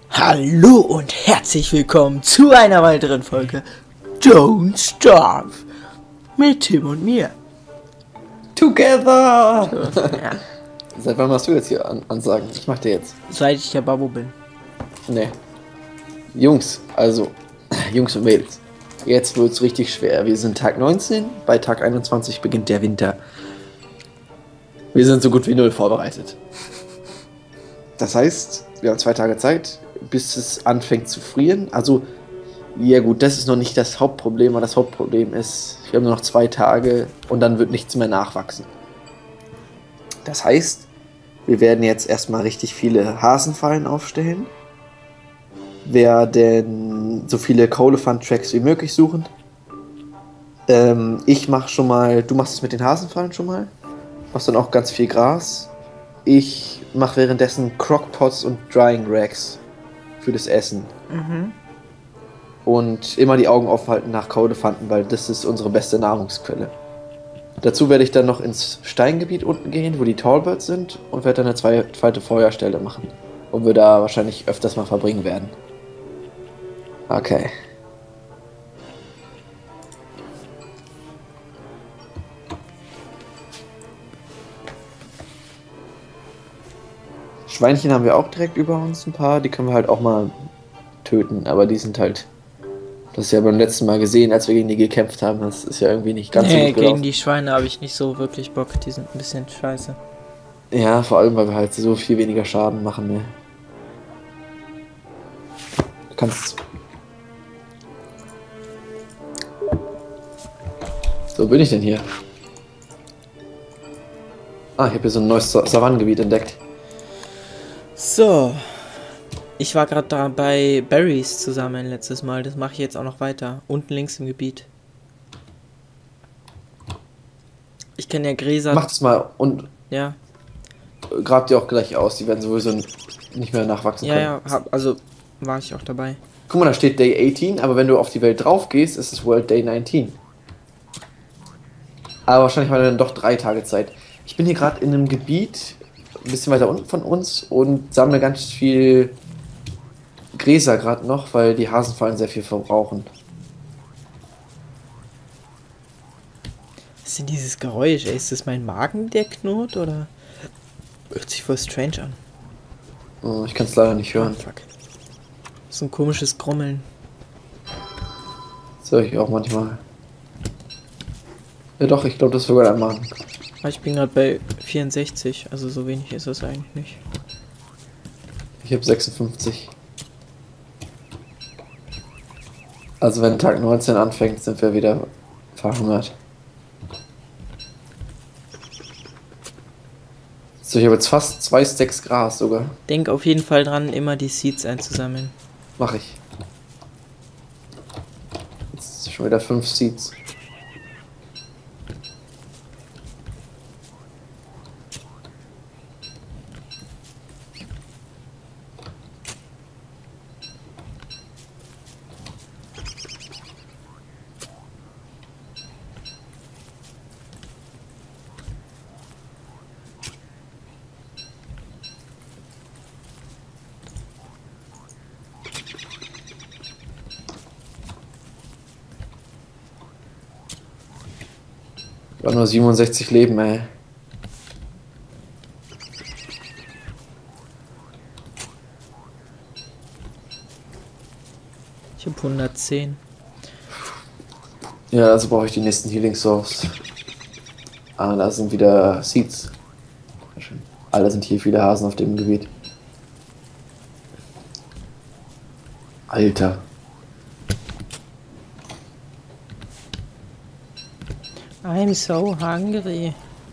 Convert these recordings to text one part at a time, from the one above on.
Hallo und herzlich willkommen zu einer weiteren Folge Don't Starve mit Tim und mir. Together! Ja, Seit wann machst du jetzt hier Ansagen? Ich mach dir jetzt. seit ich der Babbo bin. Nee. Jungs, also, Jungs und Mädels. Jetzt wird's richtig schwer. Wir sind Tag 19, bei Tag 21 beginnt der Winter. Wir sind so gut wie null vorbereitet. Das heißt, wir haben 2 Tage Zeit, bis es anfängt zu frieren. Also, ja gut, das ist noch nicht das Hauptproblem, aber das Hauptproblem ist, wir haben nur noch 2 Tage und dann wird nichts mehr nachwachsen. Das heißt, wir werden jetzt erstmal richtig viele Hasenfallen aufstellen, werden so viele Kohlefant-Tracks wie möglich suchen. Ich mach schon mal, du machst es mit den Hasenfallen schon mal, machst dann auch ganz viel Gras. Ich mache währenddessen Crockpots und Drying Racks für das Essen. Und immer die Augen aufhalten nach Kohlefanten, weil das ist unsere beste Nahrungsquelle. Dazu werde ich dann noch ins Steingebiet unten gehen, wo die Tallbirds sind, und werde dann eine zweite Feuerstelle machen, wo wir da wahrscheinlich öfters mal verbringen werden. Okay. Schweinchen haben wir auch direkt über uns ein paar, die können wir halt auch mal töten, aber die sind halt... Das ist ja beim letzten Mal gesehen, als wir gegen die gekämpft haben, das ist ja irgendwie nicht ganz so gut Gegen gelaufen. die Schweine habe ich nicht so wirklich Bock, die sind ein bisschen scheiße. Ja, vor allem, weil wir halt so viel weniger Schaden machen, ne? Du kannst... So, bin ich denn hier? Ah, ich habe hier so ein neues Savannengebiet entdeckt. So, ich war gerade dabei, Berries zu sammeln letztes Mal, das mache ich jetzt auch noch weiter, unten links im Gebiet. Ich kenne ja Gräser. Mach das mal und Ja, grab die auch gleich aus, die werden sowieso nicht mehr nachwachsen können. ja, also war ich auch dabei. Guck mal, da steht Day 18, aber wenn du auf die Welt drauf gehst, ist es World Day 19. Aber wahrscheinlich haben wir dann doch 3 Tage Zeit. Ich bin hier gerade in einem Gebiet, ein bisschen weiter unten von uns, und sammle ganz viel Gräser gerade noch, weil die Hasenfallen sehr viel verbrauchen. Was ist denn dieses Geräusch? Ey, ist das mein Magen, der knurrt, oder? Hört sich voll strange an. Oh, ich kann es leider nicht Ah, hören. fuck. So ein komisches Grummeln. Das höre ich auch manchmal. Ja doch, ich glaube, das ist sogar ein Magen. Aber ich bin gerade bei 64, also so wenig ist es eigentlich nicht. Ich habe 56. Also wenn Tag 19 anfängt, sind wir wieder verhungert. So, ich habe jetzt fast 2 Stacks Gras sogar. Denk auf jeden Fall dran, immer die Seeds einzusammeln. Mach ich. Jetzt schon wieder 5 Seeds. War nur 67 Leben, ey. Ich habe 110. Ja, also brauche ich die nächsten Healing Souls. Ah, da sind wieder Seeds. Schön. Alter, sind hier viele Hasen auf dem Gebiet. Alter. I'm so hungry.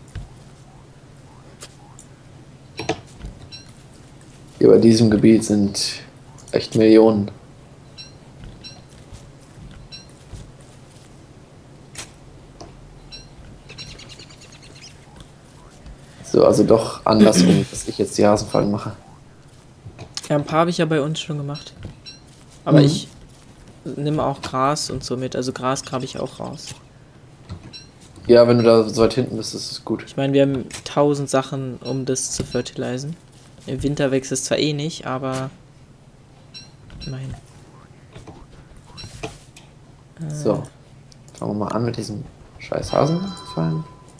Hier bei diesem Gebiet sind echt Millionen. So, also doch andersrum, dass ich jetzt die Hasenfallen mache. Ja, ein paar habe ich ja bei uns schon gemacht. Aber ich nehme auch Gras und so mit. Also Gras grabe ich auch raus. Ja, wenn du da so weit hinten bist, ist es gut. Ich meine, wir haben 1000 Sachen, um das zu fertilisieren. Im Winter wächst es zwar eh nicht, aber immerhin. So. Fangen wir mal an mit diesem scheiß Hasenfallen.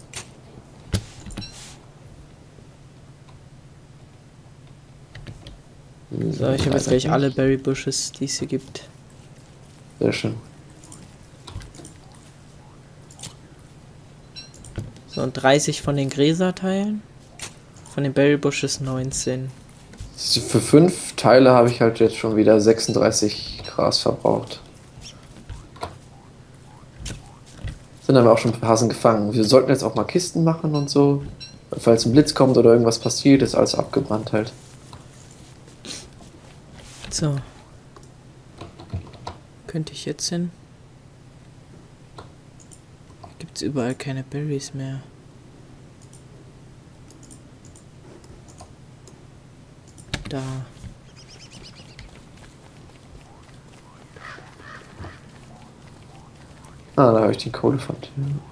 So, ich habe jetzt gleich alle Berry Bushes, die es hier gibt. Sehr schön. So, und 30 von den Gräserteilen. Von den Berry Bushes 19. Für 5 Teile habe ich halt jetzt schon wieder 36 Gras verbraucht. Sind aber auch schon ein paar Hasen gefangen. Wir sollten jetzt auch mal Kisten machen und so. Falls ein Blitz kommt oder irgendwas passiert, ist alles abgebrannt halt. So. Könnte ich jetzt hin? Gibt's überall keine Berries mehr. Da. Ah, da habe ich den Kohlefant.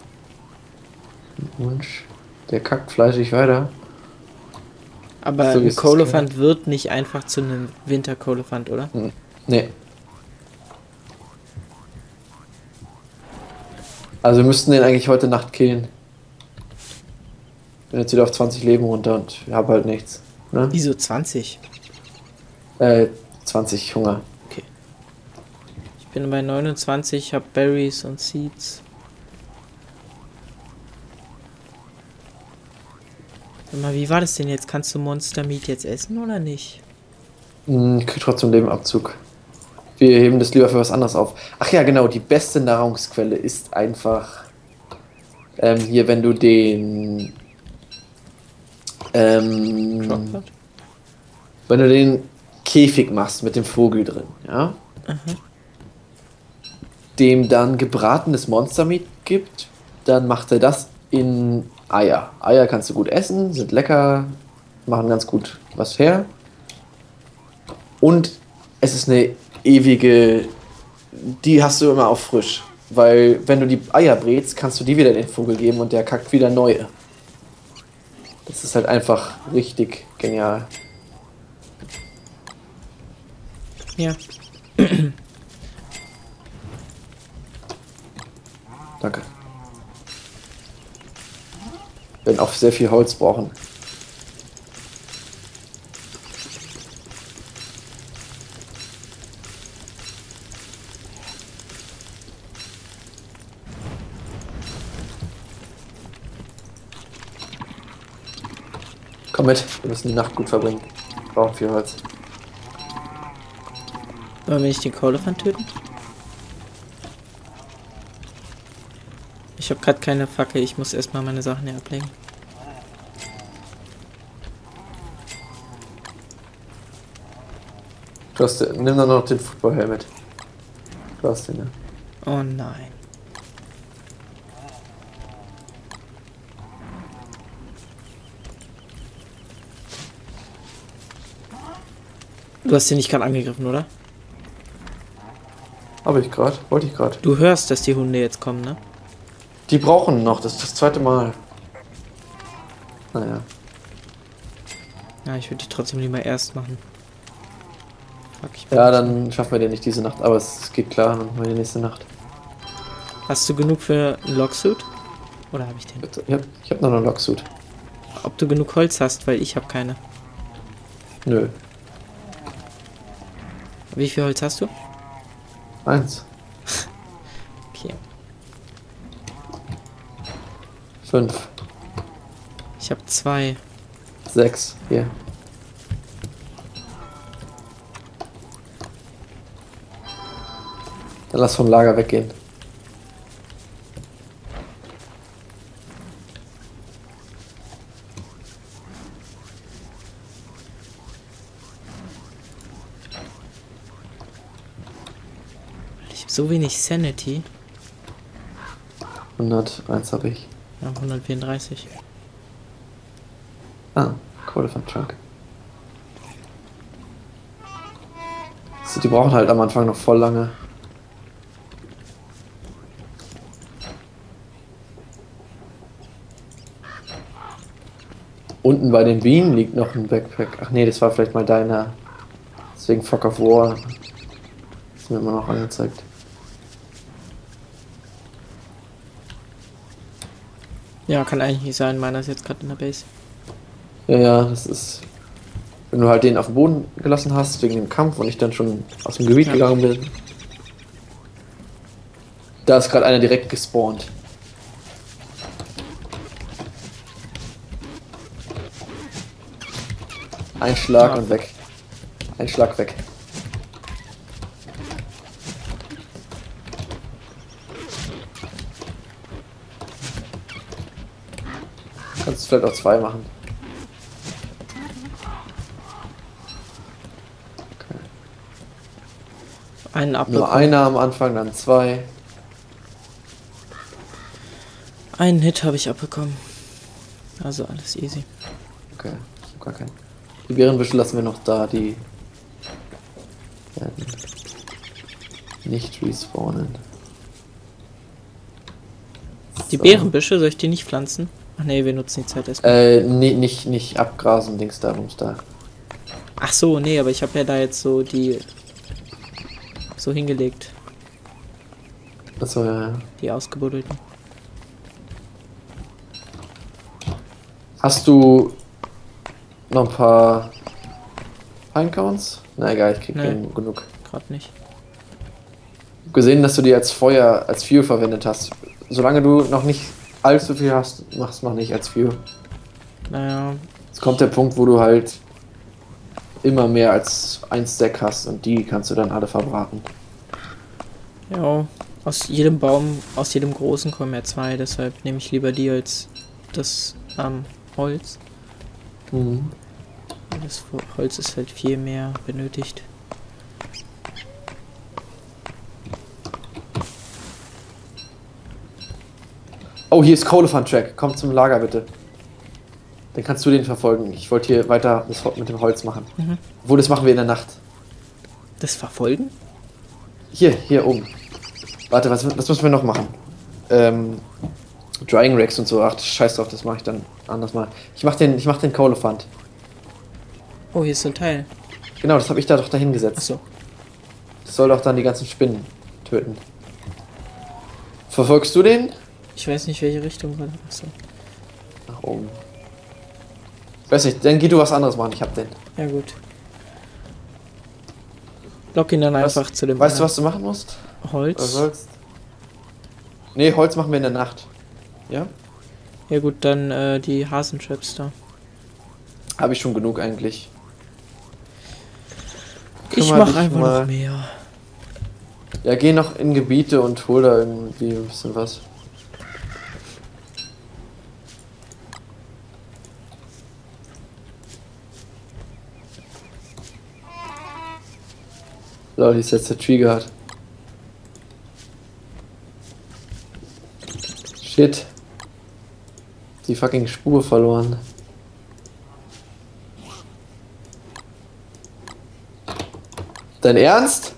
Wunsch. Der kackt fleißig weiter. Aber So, ein jetzt ist Kohlefant wird nicht einfach zu einem Winterkohlefant, oder? Nee. Also wir müssten den eigentlich heute Nacht killen. Bin jetzt wieder auf 20 Leben runter und habe halt nichts. Ne? Wieso 20? 20 Hunger. Okay. Ich bin bei 29, habe Berries und Seeds. Sag mal, wie war das denn jetzt? Kannst du Monster Meat jetzt essen oder nicht? Ich krieg trotzdem Lebenabzug. Wir heben das lieber für was anderes auf. Ach ja, genau, die beste Nahrungsquelle ist einfach hier, wenn du den Crockpot? wenn du den Käfig machst mit dem Vogel drin, ja? Aha. Dem dann gebratenes Monstermeat gibt, dann macht er das in Eier. Eier kannst du gut essen, sind lecker, machen ganz gut was her. Und es ist eine ewige, die hast du immer auf frisch. Weil wenn du die Eier brätst, kannst du die wieder den Vogel geben und der kackt wieder neue. Das ist halt einfach richtig genial. Ja. Danke. Wir werden auch sehr viel Holz brauchen. Komm mit, wir müssen die Nacht gut verbringen. Wir brauchen viel Holz. Wollen wir nicht den Kohlefant töten? Ich habe gerade keine Fackel, ich muss erstmal meine Sachen hier ablegen. Nimm dann noch den Footballhelm mit. Du hast den, ne? Oh nein. Du hast den nicht gerade angegriffen, oder? Habe ich gerade, wollte ich gerade. Du hörst, dass die Hunde jetzt kommen, ne? Die brauchen noch, das ist das zweite Mal. Naja. Ja, ich würde die trotzdem lieber erst machen. Fuck, Ja, dann schaffen wir den nicht diese Nacht, aber es geht klar, dann machen wir die nächste Nacht. Hast du genug für einen Logsuit? Oder habe ich den? Ich hab noch einen Logsuit. Ob du genug Holz hast, weil ich habe keine. Nö. Wie viel Holz hast du? 1. Okay. 5. Ich habe 2. 6. Hier. Dann lass vom Lager weggehen. Ich habe so wenig Sanity. 101 habe ich. Ja, 134. Ah, Kohle von Trunk. So, die brauchen halt am Anfang noch voll lange. Unten bei den Bienen liegt noch ein Backpack. Ach nee, das war vielleicht mal deiner. Deswegen Fog of War. Ist mir immer noch angezeigt. Ja, kann eigentlich nicht sein. Meiner ist jetzt gerade in der Base. Ja, das ist. Wenn du halt den auf den Boden gelassen hast, wegen dem Kampf und ich dann schon aus dem Gebiet gegangen bin. Da ist gerade einer direkt gespawnt. Ein Schlag und weg. Ein Schlag weg. Kannst du vielleicht auch 2 machen. Okay. Einen abbekommen. Nur einer am Anfang, dann 2. Einen Hit habe ich abbekommen. Also alles easy. Okay, ich hab gar keinen. Die Bärenbüsche lassen wir noch da, die werden nicht respawnen. Die So. Beerenbüsche, soll ich die nicht pflanzen? Ach nee, wir nutzen die Zeit erstmal. Nee, nicht abgrasen, Dings da, rums da. Ach so, nee, aber ich habe ja da jetzt so die so hingelegt, Achso, ja. die ausgebuddelten. Hast du noch ein paar Pinecones? Na egal, ich krieg Nee. genug. Gerade nicht. Gesehen, dass du die als Feuer, als Fuel verwendet hast. Solange du noch nicht allzu viel hast, machst du noch nicht als Fuel. Naja, Es kommt der Punkt, wo du halt immer mehr als ein Stack hast und die kannst du dann alle verbraten. ja, aus jedem Baum, aus jedem großen kommen ja 2, deshalb nehme ich lieber die als das Holz. Mhm. Das Holz ist halt viel mehr benötigt. Oh, hier ist Kohlefant-Track. Komm zum Lager bitte. Dann kannst du den verfolgen. Ich wollte hier weiter das mit dem Holz machen. Mhm. Obwohl, das machen wir in der Nacht. Das Verfolgen? Hier oben. Warte, was müssen wir noch machen? Drying Racks und so. Ach, scheiß drauf, das mache ich dann anders mal. Ich mach den Kohlefant. Oh, hier ist so ein Teil. Genau, das habe ich da doch dahin gesetzt. Achso. Das soll doch dann die ganzen Spinnen töten. Verfolgst du den? Ich weiß nicht, welche Richtung gerade. Achso. Nach oben. Weiß nicht, dann geh du was anderes machen, ich hab den. Ja, gut. Lock ihn dann einfach zu dem. Weißt du, was du machen musst? Oder Holz. sollst? Nee, Holz machen wir in der Nacht. Ja? Ja, gut, dann die Hasentraps da. Habe ich schon genug eigentlich. Ich Kümmer mach dich einfach mal. noch mehr. Ja, geh noch in Gebiete und hol da irgendwie ein bisschen was. So, die ist jetzt der Trigger. Shit. Die fucking Spur verloren. Dein Ernst?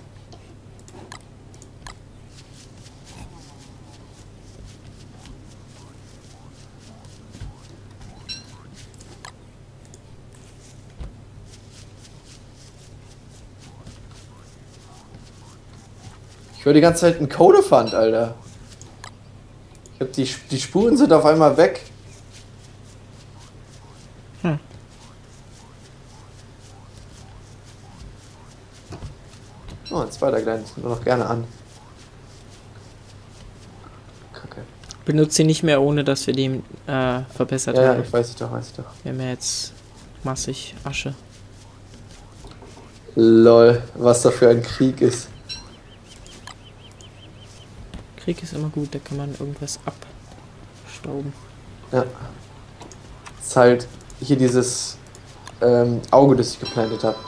Ich höre die ganze Zeit einen Codefund, Alter. Ich hab die Spuren sind auf einmal weg. Oh, ein zweiter glänzt nur noch gerne an. Kacke. Benutze ihn nicht mehr, ohne dass wir den verbessert Ja, haben. ich weiß doch. Wir haben ja jetzt massig Asche. Lol, was da für ein Krieg ist. Krieg ist immer gut, da kann man irgendwas abstauben. Ja. Das ist halt hier dieses Auge, das ich geplantet habe.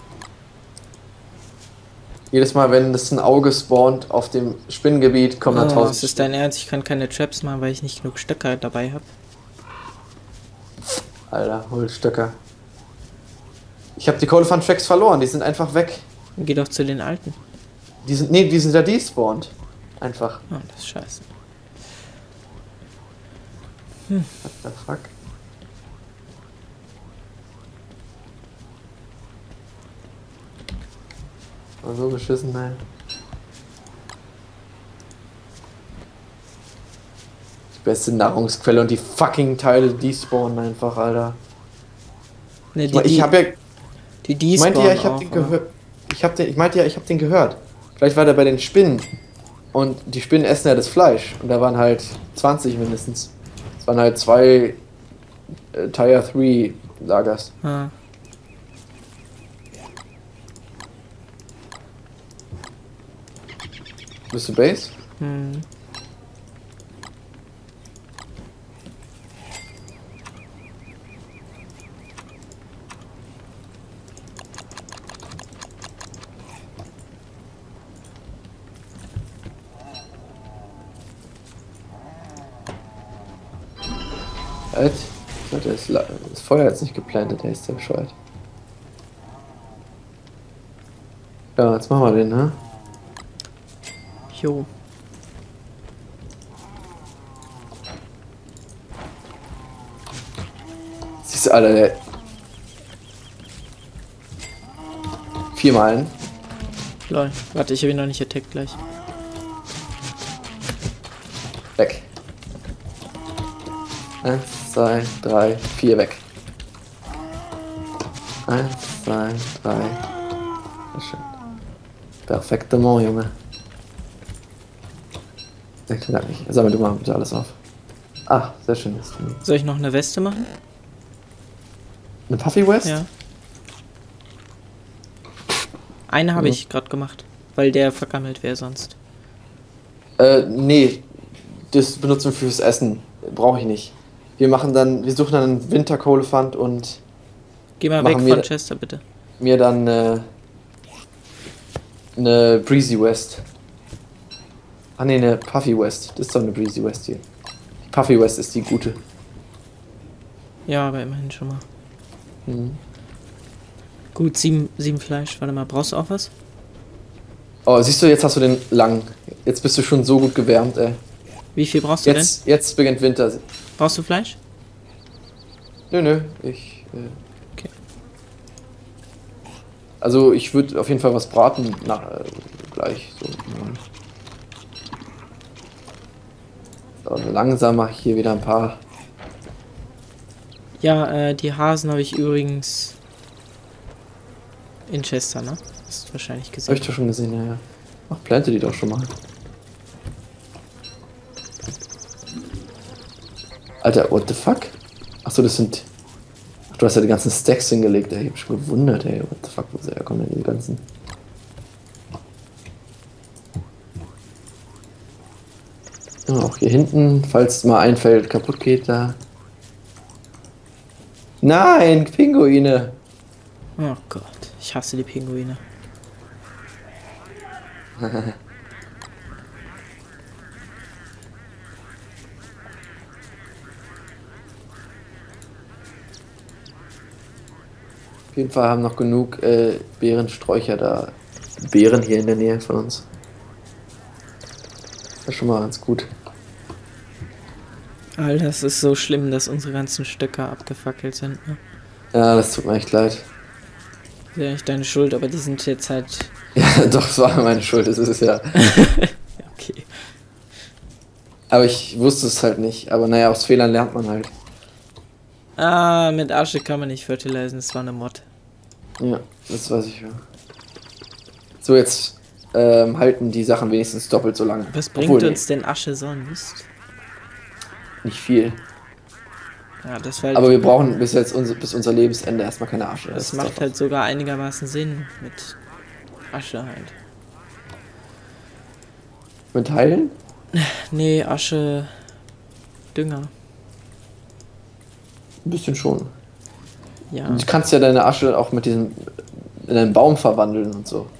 Jedes Mal, wenn das ein Auge spawnt auf dem Spinnengebiet, kommen da 1000. Das ist dein Ernst, ich kann keine Traps machen, weil ich nicht genug Stöcker dabei habe. Alter, Holzstöcker. Ich habe die Kohlefant Tracks verloren, die sind einfach weg. Dann geh doch zu den alten. Die sind da despawned. Einfach. Oh, das ist scheiße. What the fuck? War so beschissen, nein. Beste Nahrungsquelle und die fucking Teile, die spawnen einfach, Alter. Ne, Ich hab ja... die Ich meinte ja, ich spawnen hab auch, den gehört. Ich meinte ja, ich hab den gehört. Vielleicht war der bei den Spinnen. Und die Spinnen essen ja das Fleisch. Und da waren halt 20 mindestens. Es waren halt 2 Tier 3 Lagers. Ah. Bist du Base? Hm. Alt? Das Feuer jetzt nicht geplantet, der ist ja bescheuert. Ja, jetzt machen wir den, ne? Jo. Siehst du, Alter, der... 4 Mal ein. Lol. Warte, ich habe ihn noch nicht attackt gleich. Weg. 1, 2, 3, 4 weg. 1, 2, 3. Sehr schön. Perfektement, Junge. Sammel du mal bitte alles auf. Ah, sehr schön. Soll ich noch eine Weste machen? Eine Puffy West? Ja. Eine habe ich gerade gemacht, weil der vergammelt wäre sonst. Nee. Das benutzen wir fürs Essen. Brauche ich nicht. Wir suchen dann einen Winterkohlefant und Geh mal weg von Chester, bitte. mir dann eine Breezy West. Ah ne, eine Puffy West. Das ist doch eine Breezy West hier. Die Puffy West ist die gute. Ja, aber immerhin schon mal. Mhm. Gut, 7 Fleisch. Warte mal, brauchst du auch was? Oh, siehst du, jetzt hast du den lang. Jetzt bist du schon so gut gewärmt, ey. Wie viel brauchst du Jetzt beginnt Winter. Brauchst du Fleisch? Nö, Okay. Also ich würde auf jeden Fall was braten gleich. So, langsam mache ich hier wieder ein paar. Ja, die Hasen habe ich übrigens in Chester, ne? Hast du wahrscheinlich gesehen. Habe ich doch schon gesehen, ja. Ach, plante die doch schon mal. Alter, what the fuck? Achso, das sind... Ach, du hast ja die ganzen Stacks hingelegt, ey. Ich hab schon gewundert, ey. What the fuck, wo sie herkommen denn die ganzen... Ja, auch hier hinten, falls mal ein Feld kaputt geht, da... Nein, Pinguine! Oh Gott, ich hasse die Pinguine. Auf jeden Fall haben noch genug Beerensträucher da. Beeren hier in der Nähe von uns. Das ist schon mal ganz gut. Alter, es ist so schlimm, dass unsere ganzen Stöcke abgefackelt sind, ne? Ja, das tut mir echt leid. Das ist ja nicht deine Schuld, aber die sind jetzt halt... Ja, doch, es war meine Schuld, das ist es ja. Okay. Aber ich wusste es halt nicht. Aber naja, aus Fehlern lernt man halt. Ah, mit Asche kann man nicht fertilisieren, das war eine Mod. Ja, das weiß ich ja. So, jetzt halten die Sachen wenigstens doppelt so lange. Was bringt uns denn Asche sonst? Nicht viel. Ja, das war halt, Aber wir brauchen bis unser Lebensende erstmal keine Asche. das ist macht doch- halt sogar einigermaßen Sinn mit Asche halt. Mit Heilen? Nee, Asche... Dünger. Ein bisschen schon. Ja. Du kannst ja deine Asche auch mit diesem in einen Baum verwandeln und so.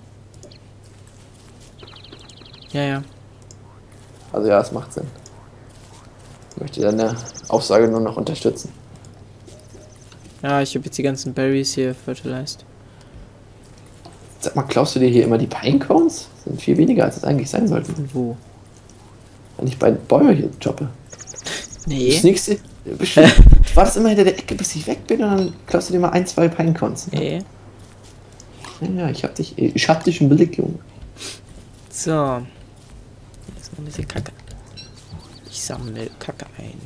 Ja, ja. Also ja, es macht Sinn. Ich möchte deine Aussage nur noch unterstützen. Ja, ich habe jetzt die ganzen Berries hier fertilized. Sag mal, klaust du dir hier immer die Pinecones? Das sind viel weniger, als es eigentlich sein sollten. Und wo? Wenn ich bei Bäumen hier joppe. Nee. Das nächste... Du wartest immer hinter der Ecke, bis ich weg bin und dann klaust du dir mal 1, 2 Pinecones. Nee. Ja, ich hab dich im Blick, Junge. So. Jetzt noch ein bisschen Kacke. Ich sammle Kacke ein.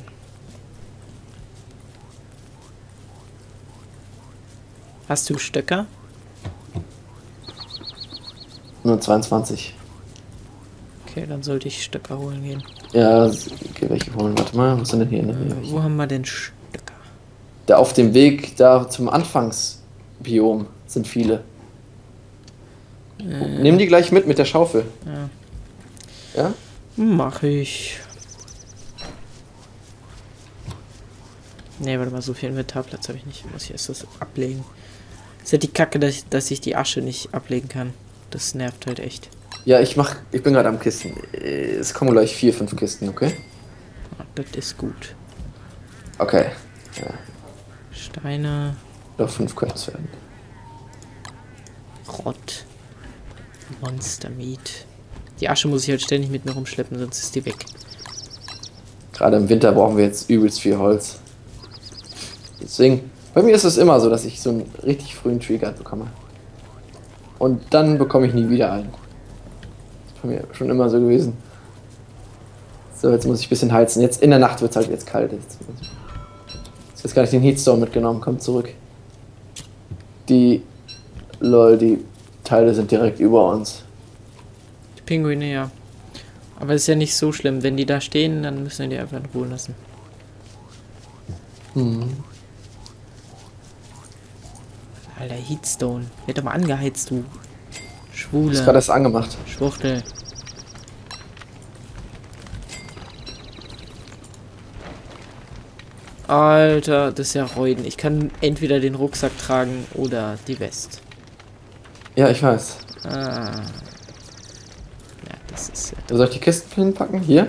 Hast du Stöcker? Nur 22. Okay, dann sollte ich Stöcker holen gehen. Ja, okay, welche holen? Warte mal, was sind denn hier in der Nähe? Wo haben wir denn Stöcker? Da auf dem Weg da zum Anfangsbiom sind viele. Nimm die gleich mit der Schaufel. Ja. Ja? Mach ich. Nee, warte mal, so viel Inventarplatz habe ich nicht. Muss ich erst das ablegen. Ist ja die Kacke, dass ich die Asche nicht ablegen kann. Das nervt halt echt. Ja, ich bin gerade am Kisten. Es kommen gleich 4, 5 Kisten, okay? Ah, das ist gut. Okay. Ja. Steine. Noch 5 können es werden. Rott. Monster Meat. Die Asche muss ich halt ständig mit mir rumschleppen, sonst ist die weg. Gerade im Winter brauchen wir jetzt übelst viel Holz. Deswegen, bei mir ist es immer so, dass ich so einen richtig frühen Treeguard bekomme. Und dann bekomme ich nie wieder einen. Das ist bei mir schon immer so gewesen. So, jetzt muss ich ein bisschen heizen. Jetzt in der Nacht wird es halt jetzt kalt. Jetzt gar nicht den Heatstone mitgenommen. Kommt zurück. Die Teile sind direkt über uns. Die Pinguine, ja. Aber ist ja nicht so schlimm. Wenn die da stehen, dann müssen wir die einfach in Ruhe lassen. Alter, Heatstone. Wird doch mal angeheizt, du. Schwule. Ich hab gerade das angemacht. Schwuchtel. Alter, das ist ja Reuden. Ich kann entweder den Rucksack tragen oder die West. Ja, ich weiß. Ah. Ja, das ist ja... Soll ich die Kisten hinpacken? Hier?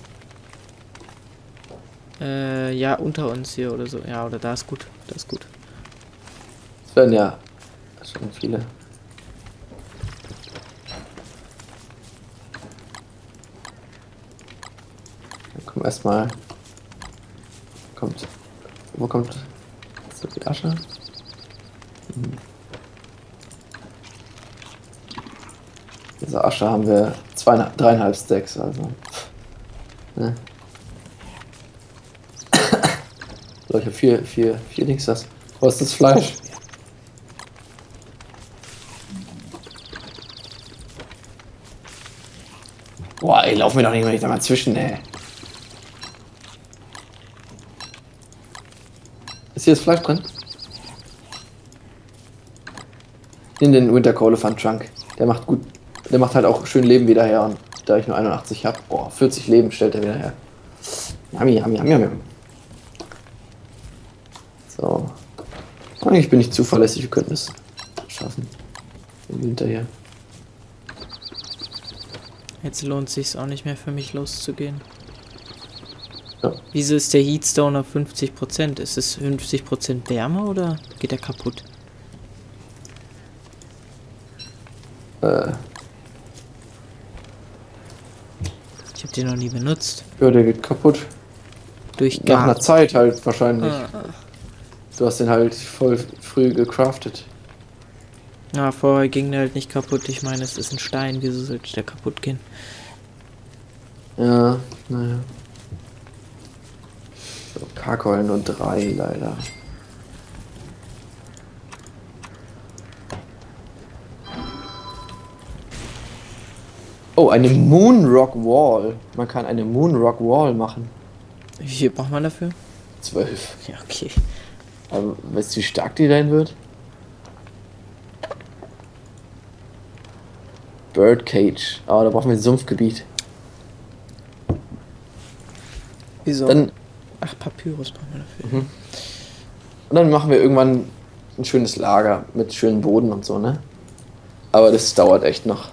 Ja, unter uns hier oder so. Ja, oder da ist gut. Das ist gut. Es werden ja schon viele. Dann kommen erstmal. Wo kommt so die Asche? Diese Asche haben wir 3,5 Stacks, also. Ne? So, ich habe vier Dings das. Wo ist das Fleisch? Boah, ey, lauf mir doch nicht da mal zwischen, ey. Ist hier das Fleisch drin? In den Winter Colephant Trunk. Der macht gut. Der macht halt auch schön Leben wieder her. Und da ich nur 81 habe, boah, 40 Leben stellt er wieder her. Yummy, yummy, yummy, yummy. So. Eigentlich bin ich zuverlässig, wir könnten es schaffen. Im Winter hier. Jetzt lohnt es sich auch nicht mehr für mich loszugehen. Ja. Wieso ist der Heatstone auf 50%? Ist es 50% Wärme oder geht er kaputt? Ich habe den noch nie benutzt. Ja, der geht kaputt. Durch Nach einer Gas. Zeit halt wahrscheinlich. Ah. Du hast den halt voll früh gecraftet. Ja, vorher ging der halt nicht kaputt. Ich meine, es ist ein Stein. Wieso sollte der kaputt gehen? Ja, naja. So, Karkeulen nur 3 leider. Oh, eine Moonrock Wall. Man kann eine Moonrock Wall machen. Wie viel braucht man dafür? 12. Ja, okay. Aber weißt du, wie stark die sein wird? Birdcage. Aber da brauchen wir ein Sumpfgebiet. Wieso? Dann, Ach, Papyrus brauchen wir dafür. und dann machen wir irgendwann ein schönes Lager mit schönem Boden und so, ne? Aber das dauert echt noch.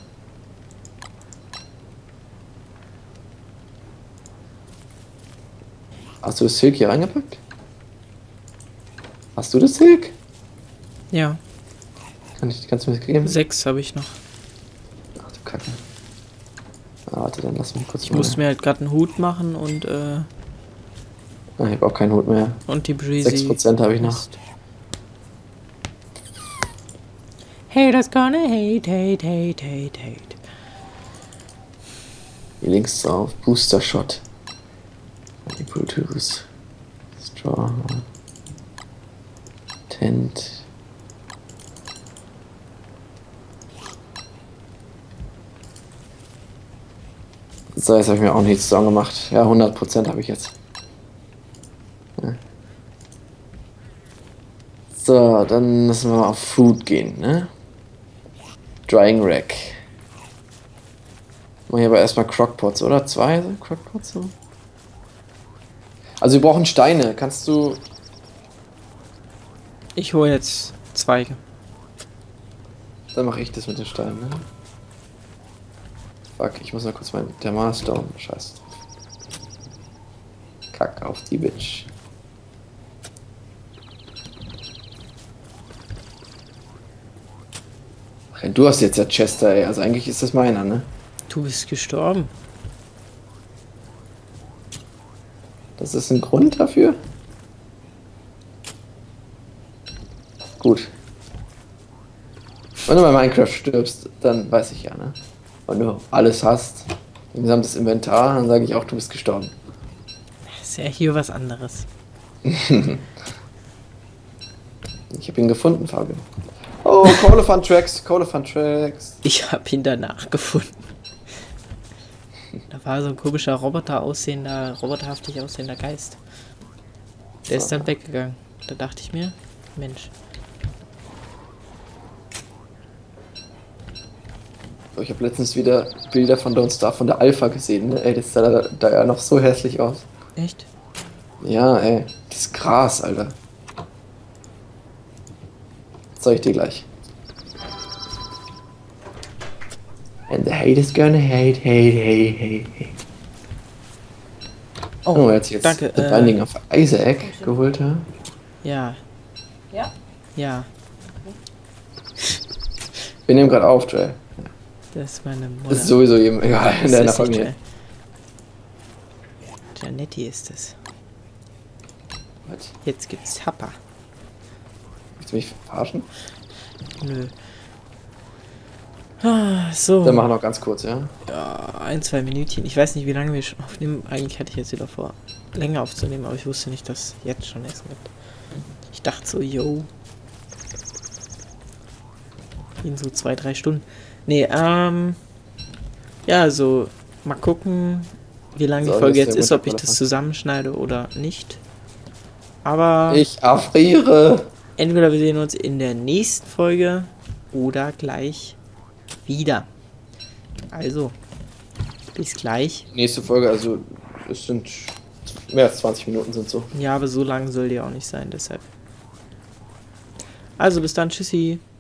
Hast du das Silk hier reingepackt? Hast du das Silk? Ja, Kannst du mir das geben? 6 habe ich noch. Ach du Kacke. Ah, warte, dann lass mich kurz Ich musste mir halt gerade einen Hut machen und Ah, ich habe auch keinen Hut mehr. die Breezy. 6% habe ich noch. Ist. Haters gonna hate, hate, hate, hate, hate. Hier links drauf. Booster Shot. Equal to straw. Tent. So, jetzt habe ich mir auch nichts zusammen gemacht. Ja, 100% habe ich jetzt. Ja. So, dann müssen wir mal auf Food gehen, ne? Drying Rack. Machen wir aber erstmal Crockpots, oder? 2 Crockpots so? Also wir brauchen Steine. Kannst du... Ich hole jetzt Zweige. Dann mache ich das mit den Steinen, ne? Fuck, ich muss noch kurz meinen Thermalstone. Scheiß drauf. Kack auf die Bitch. Ach, du hast jetzt ja Chester, ey. Also eigentlich ist das meiner, ne? Du bist gestorben. Das ist ein Grund dafür? Gut. Wenn du bei Minecraft stirbst, dann weiß ich ja, ne? Wenn du alles hast, ein gesamtes Inventar, dann sage ich auch, du bist gestorben. Ist ja hier was anderes. Ich habe ihn gefunden, Fabian. Oh, Colephant Tracks, Colephant Tracks. Ich habe ihn danach gefunden. Da war so ein komischer roboterhaftig aussehender Geist. Der ist dann weggegangen. Da dachte ich mir, Mensch. Ich habe letztens wieder Bilder von Don't Starve von der Alpha gesehen, ne? Ey, das sah da ja noch so hässlich aus. Echt? Ja, ey, das Gras, Alter. Das zeig ich dir gleich. And the hate is gonna hate, hate, hate, hate, hate. Oh, er hat sich jetzt danke, The Binding of Isaac geholt, ja? Ja. Ja? Ja, Wir nehmen gerade auf, Jay. das ist meine Mutter. Das ist sowieso jedem egal in Das deiner ist nicht Familie. Janetti ist es. Was? Jetzt gibt's Happa. Willst du mich verarschen? Nö. Ah, so. Dann machen wir noch ganz kurz, ja? Ja, 1-2 Minütchen. Ich weiß nicht, wie lange wir schon aufnehmen. Eigentlich hatte ich jetzt wieder vor, länger aufzunehmen, aber ich wusste nicht, dass jetzt schon Essen gibt. Ich dachte so, yo. In so 2-3 Stunden. Nee, ja, also mal gucken, wie lang So, die Folge jetzt jetzt der ist, ob ich das Winterkoller. zusammenschneide oder nicht. Aber Ich erfriere! entweder wir sehen uns in der nächsten Folge oder gleich wieder. Also, bis gleich. Nächste Folge, also es sind mehr als 20 Minuten sind so. Ja, aber so lang soll die auch nicht sein, deshalb. Also, bis dann, tschüssi.